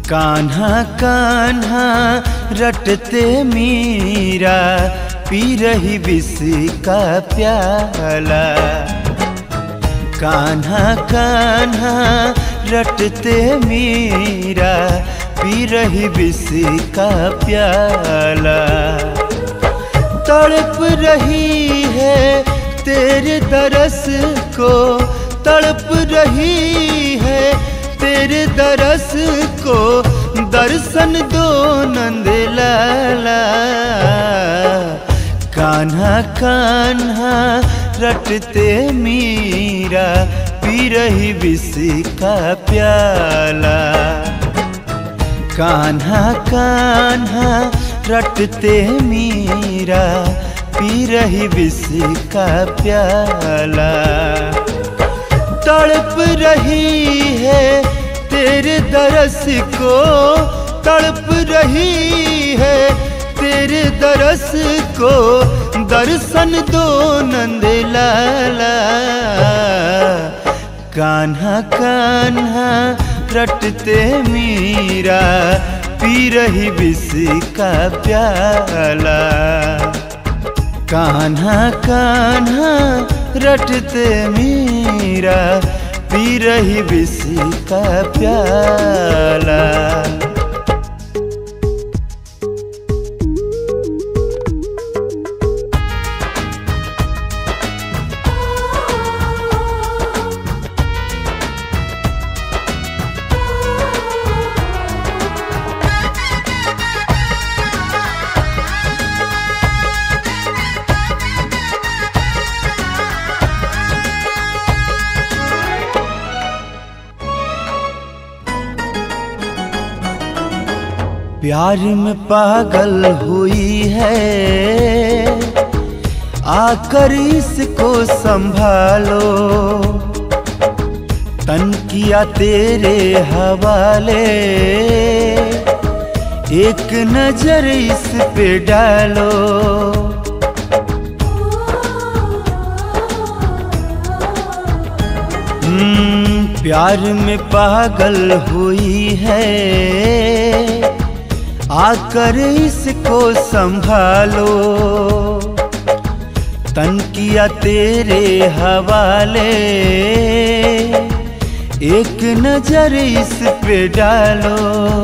कान्हा कान्हा रटते मीरा, पी रही विष का प्याला। कान्हा कान्हा रटते मीरा, पी रही विष का प्याला। तड़प रही है तेरे दरस को, तड़प रही है तेरे दरस को, दर्शन दो नंद लाला। कान्हा कान्हा रटते मीरा, पी रही विष का प्याला। कान्हा कान्हा रटते मीरा, पी रही विष का प्याला। तड़प रही है तेरे दरस को, तड़प रही है तेरे दरस को, दर्शन दो नंद लाला। कान्हा कान्हा रटते मीरा, पी रही विष का प्याला। कान्हा कान्हा रटते मीरा, पी रही विष का प्याला। प्यार में पागल हुई है, आकर इसको संभालो। तन किया तेरे हवाले, एक नजर इस पे डालो। प्यार में पागल हुई है, आकर इसको संभालो। तन किया तेरे हवाले, एक नजर इस पे डालो।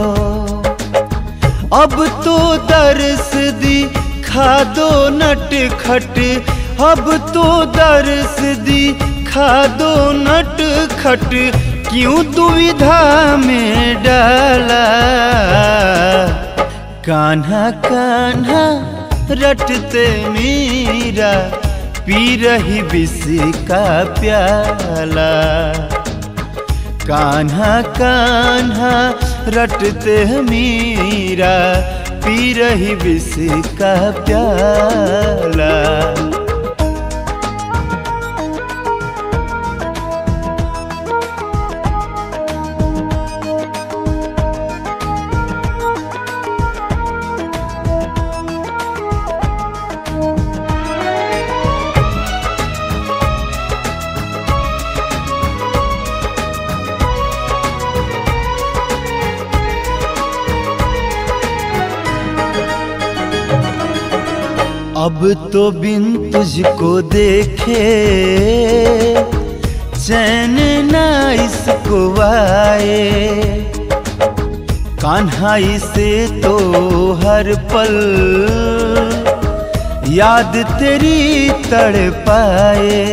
अब तो दर्श दिखा दो नटखट, अब तो दर्श दिखा दो नटखट, क्यों दुविधा में डाला। कान्हा कान्हा रटते मीरा, पी रही विष का प्याला। कान्हा कान्हा रटते मीरा, पी रही विष का प्याला। अब तो बिन तुझको देखे चैन ना इसको आए। कान्हा इसे तो हर पल याद तेरी तड़पाए।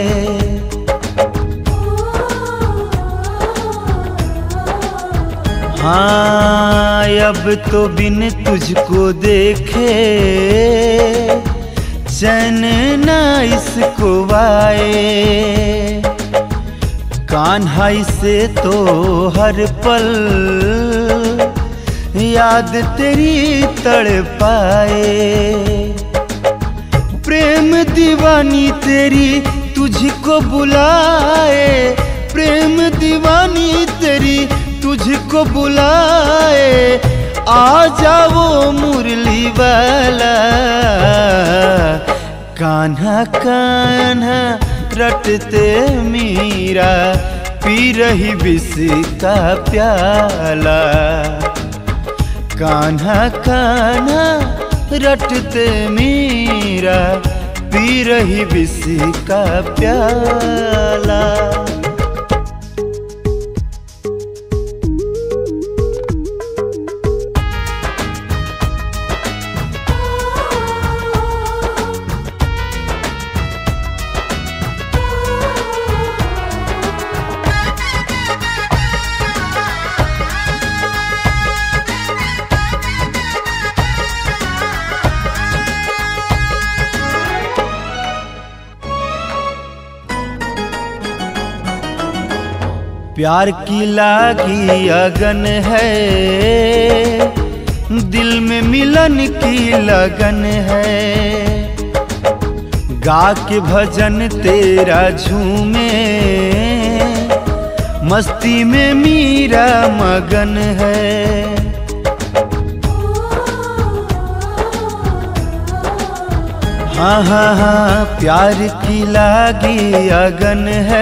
हाँ अब तो बिन तुझको देखे चैन ना इसको आए। कान्हा इसे तो हर पल याद तेरी तड़पाए। प्रेम दीवानी तेरी तुझको बुलाए, प्रेम दीवानी तेरी तुझको बुलाए। आ जाओ मुरली वाला। कान्हा कान्हा रटते मीरा, पी रही विष का प्याला। कान्हा कान्हा रटते मीरा पी रही विषि का प्याला। प्यार की लागी अगन है, दिल में मिलन की लगन है। गा के भजन तेरा झूमे, मस्ती में मीरा मगन है। हाँ हाँ हाँ, प्यार की लागी अगन है,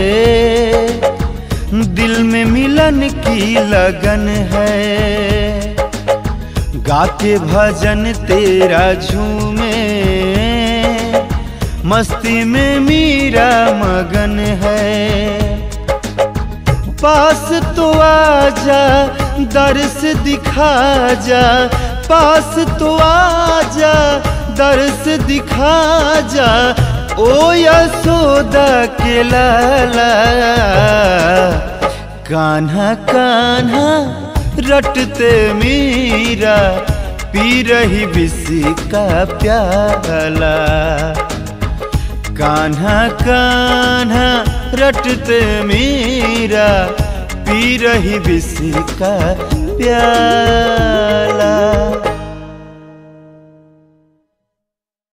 दिल में मिलन की लगन है। गा के भजन तेरा झूमे, मस्ती में मीरा मगन है। पास तो आजा दर्श दिखा जा, पास तो आजा दर्श दिखा जा, ओ यशोदा के लाला। कान्हा कान्हा रटते मीरा पी रही विषि का प्याला। कान्हा कान्हा रटते मीरा पी रही विषि का प्याला।